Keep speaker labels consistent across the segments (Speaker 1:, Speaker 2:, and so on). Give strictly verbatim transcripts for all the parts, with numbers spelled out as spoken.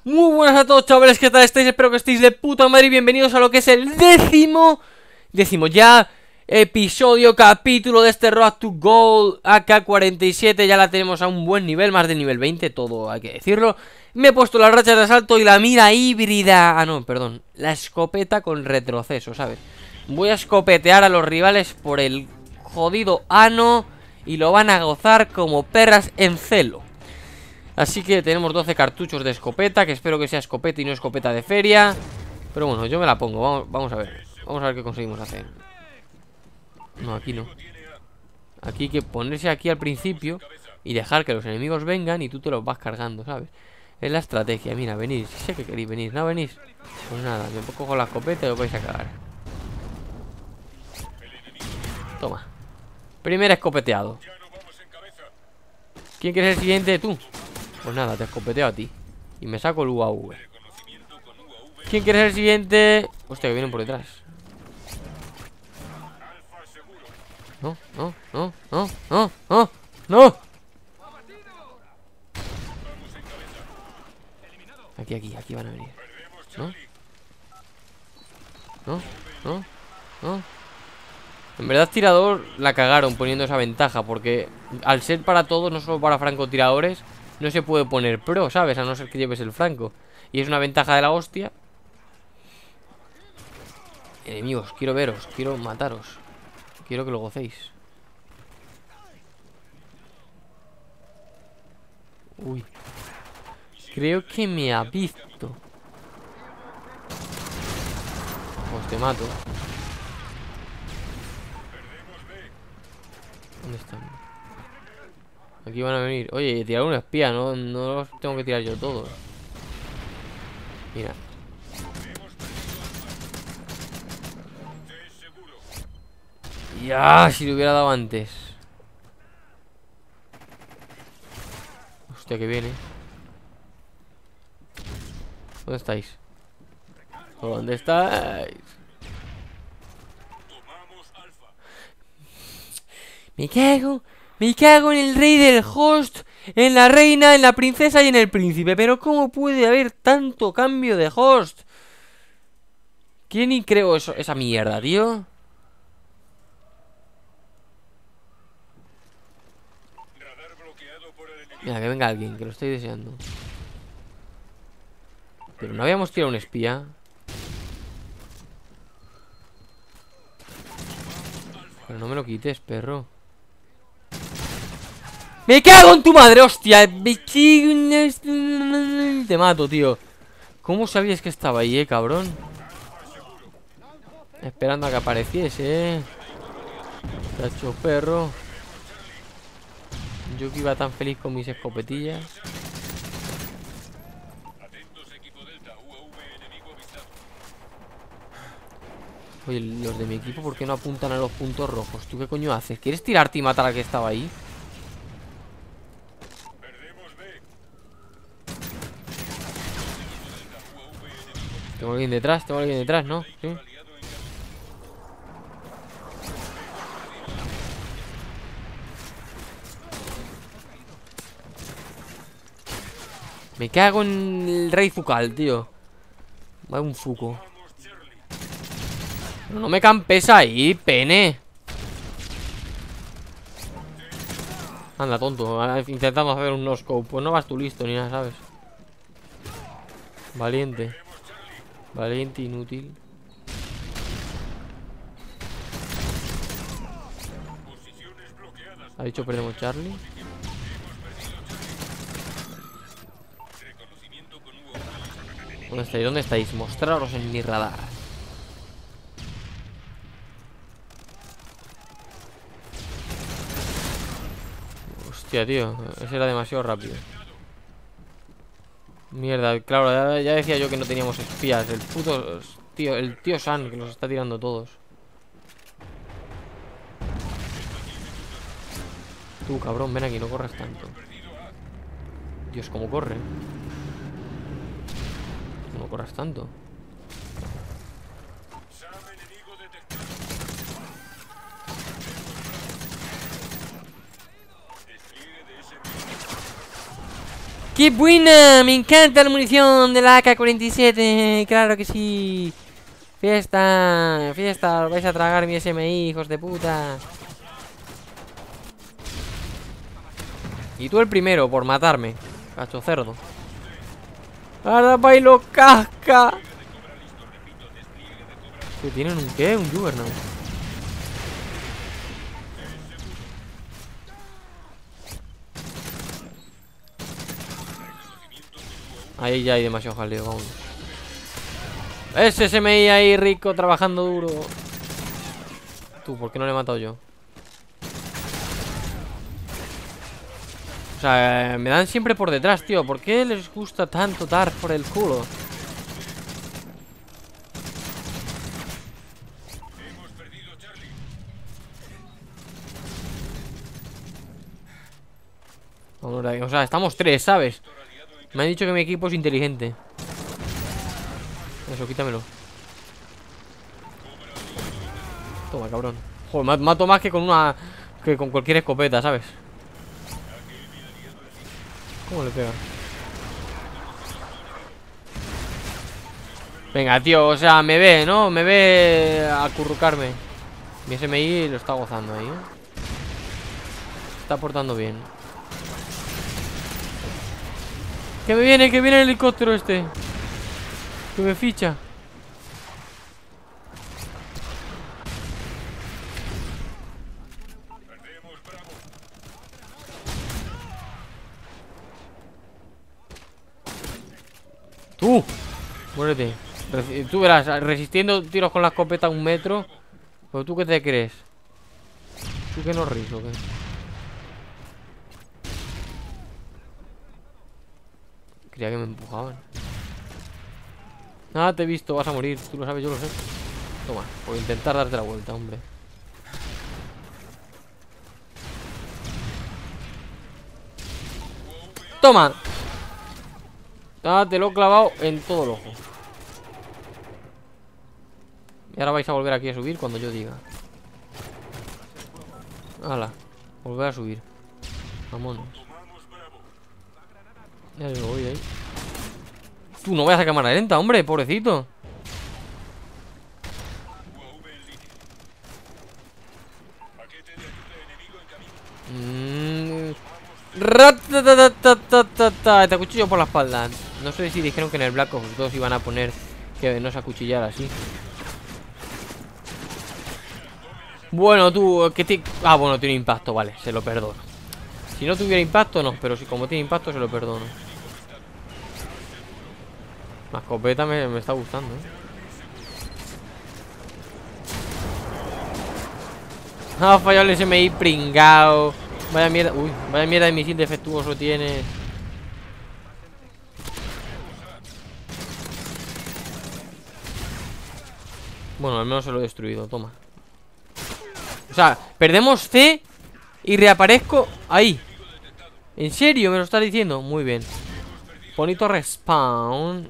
Speaker 1: Muy buenas a todos, chavales, ¿qué tal estáis? Espero que estéis de puta madre y bienvenidos a lo que es el décimo Décimo ya episodio, capítulo de este Road to Gold A K cuarenta y siete. Ya la tenemos a un buen nivel, más de nivel veinte, todo hay que decirlo. Me he puesto las rachas de asalto y la mira híbrida. Ah, no, perdón, la escopeta con retroceso, ¿sabes? Voy a escopetear a los rivales por el jodido ano y lo van a gozar como perras en celo. Así que tenemos doce cartuchos de escopeta, que espero que sea escopeta y no escopeta de feria. Pero bueno, yo me la pongo, vamos, vamos a ver. Vamos a ver qué conseguimos hacer. No, aquí no. Aquí hay que ponerse aquí al principio y dejar que los enemigos vengan y tú te los vas cargando, ¿sabes? Es la estrategia, mira, venid. Si sé que queréis venir, ¿no venís? Pues nada, me cojo la escopeta y os vais a cagar. Toma. Primer escopeteado. ¿Quién quiere ser el siguiente? Tú. Pues nada, te escopeteo a ti y me saco el U A V. ¿Quién quiere ser el siguiente? Hostia, que vienen por detrás. No, no, no, no, no, no, no. Aquí, aquí, aquí van a venir. ¿No? No, no, no. En verdad, tirador la cagaron poniendo esa ventaja, porque al ser para todos, no solo para francotiradores, no se puede poner pro, ¿sabes? A no ser que lleves el franco. Y es una ventaja de la hostia. Enemigos, quiero veros, quiero mataros. Quiero que lo gocéis. Uy. Creo que me ha visto. Pues te mato. ¿Dónde están? Aquí van a venir. Oye, tirar un espía, ¿no? No los tengo que tirar yo todos. Mira. Ya, si lo hubiera dado antes. Hostia, que viene. ¿Dónde estáis? ¿Dónde estáis? Me cago, me cago en el rey del host, en la reina, en la princesa y en el príncipe. Pero ¿cómo puede haber tanto cambio de host? ¿Quién y creó eso, esa mierda, tío? Mira, que venga alguien, que lo estoy deseando. Pero no habíamos tirado un espía. Pero no me lo quites, perro. ¡Me cago en tu madre, hostia! Te mato, tío. ¿Cómo sabías que estaba ahí, eh, cabrón? Esperando a que apareciese, eh. Tacho, perro. Yo que iba tan feliz con mis escopetillas. Oye, los de mi equipo, ¿por qué no apuntan a los puntos rojos? ¿Tú qué coño haces? ¿Quieres tirarte y matar al que estaba ahí? Tengo alguien detrás, tengo alguien detrás, ¿no? ¿Sí? Me cago en el rey Fucal, tío. Va un fuco. Pero no me campes ahí, pene. Anda, tonto. Intentamos hacer un no-scope. Pues no vas tú listo ni nada, ¿sabes? Valiente. Valiente, inútil. Ha dicho perdemos Charlie. ¿Dónde estáis? ¿Dónde estáis? Mostraros en mi radar. Hostia, tío. Ese era demasiado rápido. Mierda, claro, ya, ya decía yo que no teníamos espías. El puto tío, el tío San que nos está tirando todos. Tú, cabrón, ven aquí, no corras tanto. Dios, cómo corre. No corras tanto. ¡Qué buena! Me encanta la munición de la A K cuarenta y siete. Claro que sí. Fiesta, fiesta. Os vais a tragar mi S M I, hijos de puta. Y tú el primero por matarme, cacho cerdo. Ahora bailo casca. ¿Que tienen un qué? Un Juggernaut. Ahí ya hay demasiado jaleo, vamos. Ese S M I ahí rico, trabajando duro. Tú, ¿por qué no le he matado yo? O sea, me dan siempre por detrás, tío. ¿Por qué les gusta tanto dar por el culo? O sea, estamos tres, ¿sabes? Me han dicho que mi equipo es inteligente. Eso, quítamelo. Toma, cabrón. Joder, mato más que con una... que con cualquier escopeta, ¿sabes? ¿Cómo le pega? Venga, tío, o sea, me ve, ¿no? Me ve acurrucarme. Mi S M I lo está gozando ahí, ¿eh? Está portando bien. Que me viene, que viene el helicóptero este. Que me ficha. Tú, muérete. Resi- Tú verás, resistiendo tiros con la escopeta a un metro. ¿Pero tú qué te crees? ¿Tú qué no ríes o qué? Creía que me empujaban. Nada, te he visto, vas a morir. Tú lo sabes, yo lo sé. Toma, por intentar darte la vuelta, hombre. Toma. Ah, te lo he clavado en todo el ojo. Y ahora vais a volver aquí a subir cuando yo diga. Hala, volver a subir. Vámonos. Ya yo voy ahí. Tú no vayas a cámara lenta, hombre, pobrecito. Mmm. Te acuchillo por la espalda. No sé si dijeron que en el Black Ops dos iban a poner que no se acuchillara así. Bueno, tú, que te... Ah, bueno, tiene impacto, vale, se lo perdono. Si no tuviera impacto, no, pero si como tiene impacto, se lo perdono. La escopeta me, me está gustando, ¿eh? Ah, fallado el S M I, pringao. Vaya mierda, uy, vaya mierda de misil defectuoso tiene. Bueno, al menos se lo he destruido, toma. O sea, perdemos C y reaparezco ahí. ¿En serio me lo estás diciendo? Muy bien. Bonito respawn.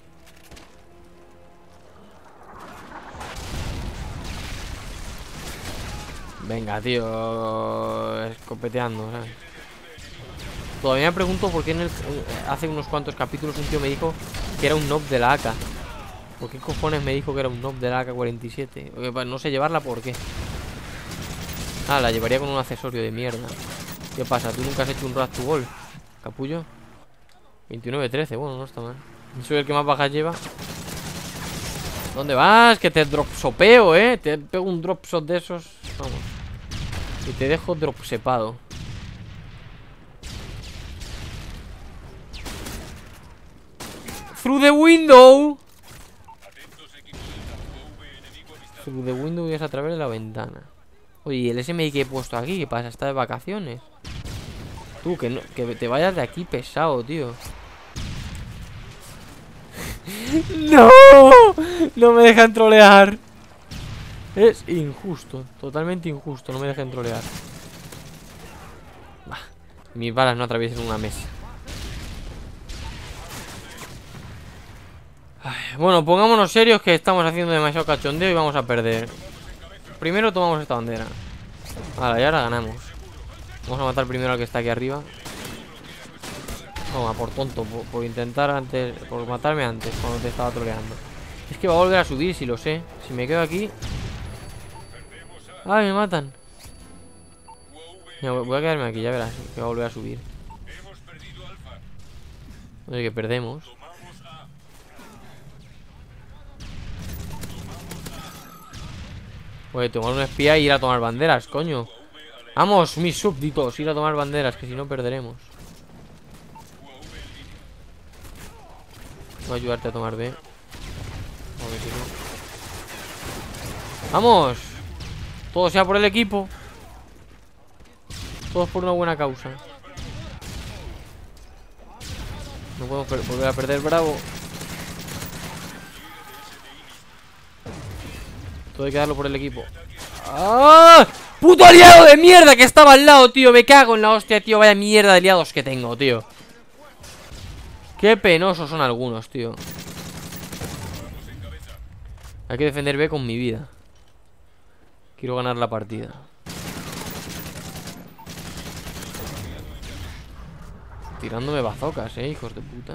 Speaker 1: Venga, tío. Escopeteando, ¿sabes? Todavía me pregunto por qué en el, hace unos cuantos capítulos un tío me dijo que era un noob de la A K. ¿Por qué cojones me dijo que era un noob de la A K cuarenta y siete? No sé llevarla, ¿por qué? Ah, la llevaría con un accesorio de mierda. ¿Qué pasa? ¿Tú nunca has hecho un Road to Goal, capullo? veintinueve trece, bueno, no está mal. Soy el que más bajas lleva. ¿Dónde vas? Que te dropsopeo, eh. Te pego un dropshot de esos. Vamos. Y te dejo dropsepado. Through the window. Through the window y es a través de la ventana. Oye, el S M I que he puesto aquí, ¿qué pasa? ¿Está de vacaciones? Tú, que, no, que te vayas de aquí pesado, tío. ¡No! No me dejan trolear. Es injusto, totalmente injusto. No me dejan trolear. Bah, mis balas no atraviesen una mesa. Ay, bueno, pongámonos serios que estamos haciendo demasiado cachondeo y vamos a perder. Primero tomamos esta bandera. Vale, y ahora ganamos. Vamos a matar primero al que está aquí arriba. Toma, por tonto, por, por intentar antes, por matarme antes, cuando te estaba troleando. Es que va a volver a subir, si lo sé. Si me quedo aquí... ¡Ay, me matan! Mira, voy a quedarme aquí, ya verás, que va a volver a subir. Oye, que perdemos. Oye, tomar un espía e ir a tomar banderas, coño. Vamos, mis súbditos, ir a tomar banderas, que si no perderemos. Voy a ayudarte a tomar B. ¡Vamos! Todo sea por el equipo. Todos por una buena causa. No podemos volver a perder, bravo. Todo hay que darlo por el equipo. ¡Ah! ¡Puto aliado de mierda que estaba al lado, tío! Me cago en la hostia, tío. Vaya mierda de aliados que tengo, tío. Qué penosos son algunos, tío. Hay que defender B con mi vida. Quiero ganar la partida. Tirándome bazocas, eh, hijos de puta.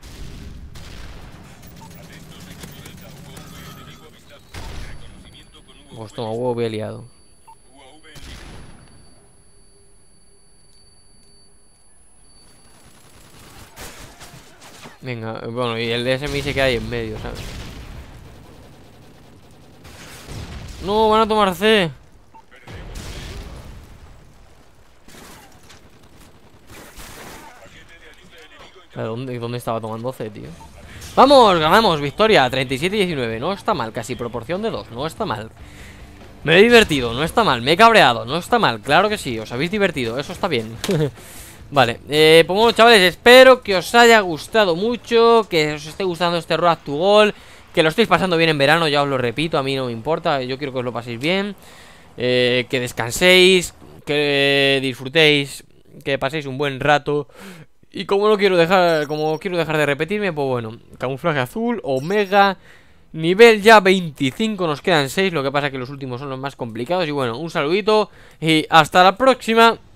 Speaker 1: Pues toma, huevo, me he liado. Venga, bueno, y el D S M I se queda ahí en medio, ¿sabes? No, van a tomar C. ¿Dónde, ¿Dónde estaba tomando C, tío? ¡Vamos! Ganamos, victoria, treinta y siete a diecinueve. No está mal, casi proporción de dos. No está mal. Me he divertido, no está mal. Me he cabreado, no está mal. Claro que sí, os habéis divertido, eso está bien. Vale, eh, pues bueno, chavales, espero que os haya gustado mucho, que os esté gustando este Road to Gold, que lo estéis pasando bien en verano, ya os lo repito, a mí no me importa, yo quiero que os lo paséis bien, eh, que descanséis, que disfrutéis, que paséis un buen rato. Y como no quiero dejar, como quiero dejar de repetirme, pues bueno, camuflaje azul, omega, nivel ya veinticinco, nos quedan seis, lo que pasa que los últimos son los más complicados. Y bueno, un saludito y hasta la próxima.